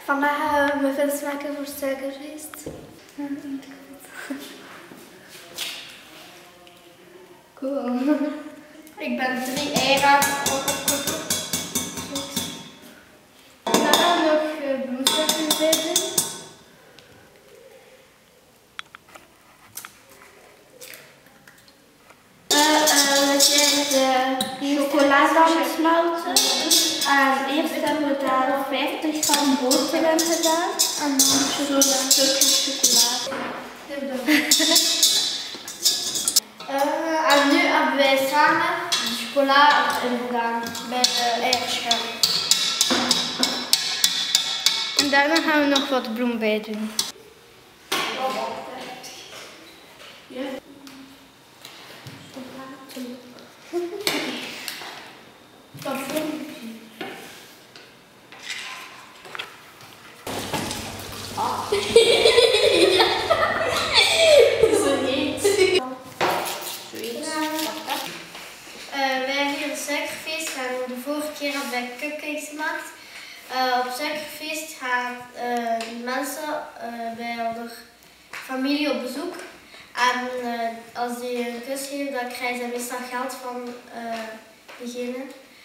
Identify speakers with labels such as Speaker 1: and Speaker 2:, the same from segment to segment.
Speaker 1: Vandaag gaan we veel smaken voor suikerfeest.
Speaker 2: Cool. Ik ben 3 eieren opgekocht. Dan gaan we nog bloemsuikers bij doen.
Speaker 1: De chocolade smelten. Eerst hebben we daar 50 gram boter in gedaan. En dan zo'n stukje chocolade.
Speaker 2: En nu hebben wij samen de chocola erin gedaan bij de eierscherm. En daarna gaan we nog wat bloem bij doen. Wij vieren suikerfeest. De vorige keer hebben wij cupcakes gemaakt. Op suikerfeest gaan mensen bij hun familie op bezoek. En als die een kus geven, dan krijgen ze meestal geld van diegene.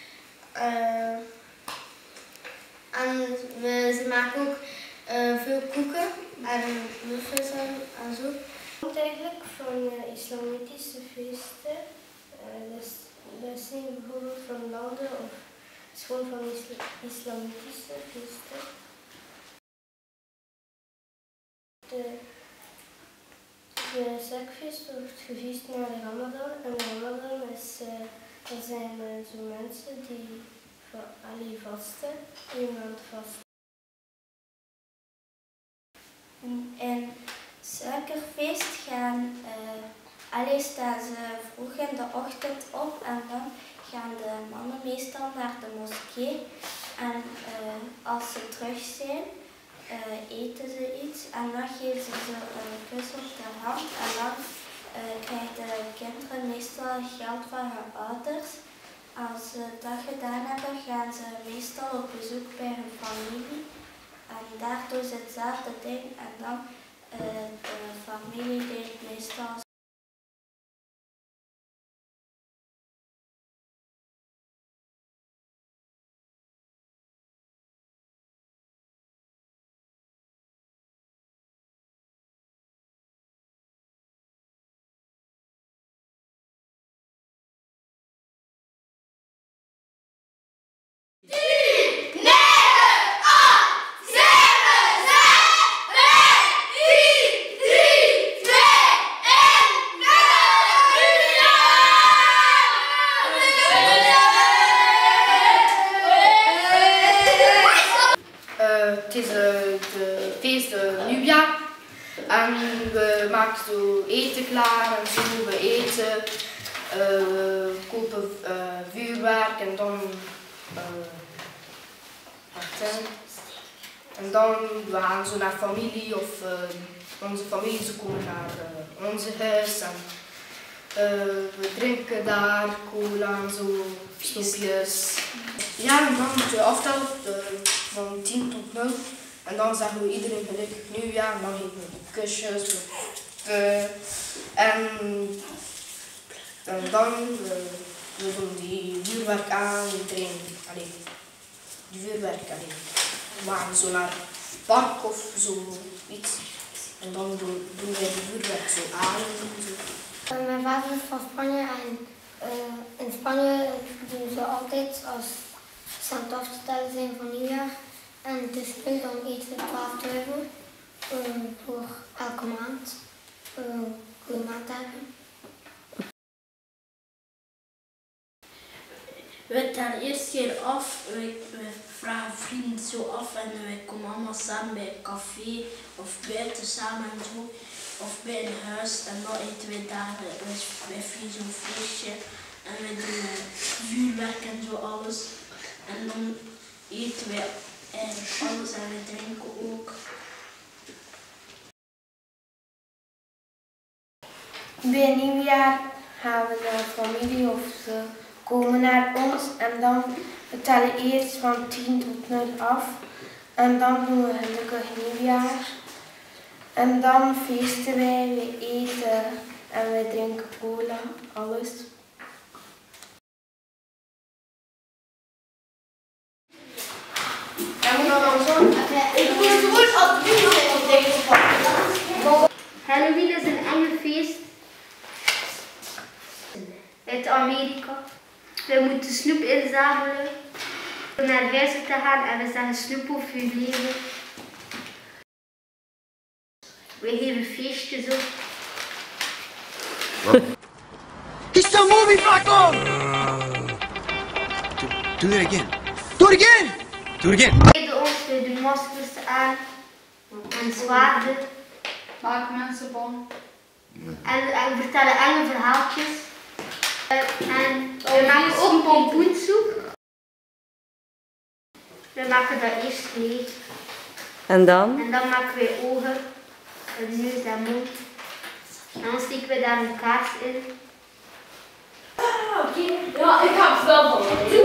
Speaker 2: En ze maken ook veel koeken en muffins en zo.
Speaker 1: Het komt eigenlijk van islamitische feesten. Dat zijn bijvoorbeeld van landen of gewoon van islamitische feesten. De suikerfeest wordt gevierd naar de Ramadan. En de Ramadan is, er zijn zo mensen die vasten, 1 maand vasten. In suikerfeest staan ze vroeg in de ochtend op en dan gaan de mannen meestal naar de moskee. En als ze terug zijn, eten ze iets en dan geven ze een kus op de hand. En dan krijgen de kinderen meestal geld van hun ouders. Als ze dat gedaan hebben, gaan ze meestal op bezoek bij hun familie. En daar doen ze hetzelfde ding en dan de familie deelt meestal.
Speaker 3: Het is de feest nieuwjaar en we maken zo eten klaar en zo. We eten, we kopen vuurwerk en dan we gaan zo naar familie of onze familie, ze komen naar onze huis en we drinken daar cola en zo, snoepjes. Ja, en dan moeten we aftellen van 10 tot 0 en dan zeggen we iedereen gelukkig nieuwjaar en dan geven we kusjes. En dan we doen die vuurwerk aan, iedereen, die vuurwerk alleen. We gaan zo naar het park of zoiets en dan doen wij die vuurwerk zo aan.
Speaker 1: Mijn vader is van Spanje en in Spanje doen ze altijd als ze aan het afstellen zijn van nieuwjaar. En het is leuk, dan eten we 12 € voor elke maand. Een goede maand hebben.
Speaker 4: We tellen eerst keer af, we vragen vrienden zo af en wij komen allemaal samen bij een café of buiten samen en zo. Of bij een huis en dan eten wij daar, wij vieren zo'n feestje en wij doen vuurwerk en zo alles. En dan eten wij alles en wij drinken ook.
Speaker 1: Bij nieuwjaar gaan we naar familie of ze komen naar ons en dan we tellen eerst van 10 tot 0 af. En dan doen we gelukkig nieuwjaar. En dan feesten wij, we eten en we drinken cola, alles.
Speaker 2: Halloween is een enge feest uit Amerika. We moeten snoep inzamelen om naar huis te gaan en we zeggen snoep of uw leven. We geven feestjes op.
Speaker 5: It's a movie, Flaco! Do it again. Do it again! Do it again.
Speaker 2: We kleeden ons, we doen maskers aan en zwaarden.
Speaker 6: Maken mensen bang.
Speaker 2: En vertellen enge verhaaltjes. En we maken ook pompoensoep. We maken dat eerst leeg.
Speaker 7: En dan?
Speaker 2: En dan maken we ogen, een neus en mond. En dan steken we daar een kaars in.
Speaker 6: Ja, ik ga het wel van.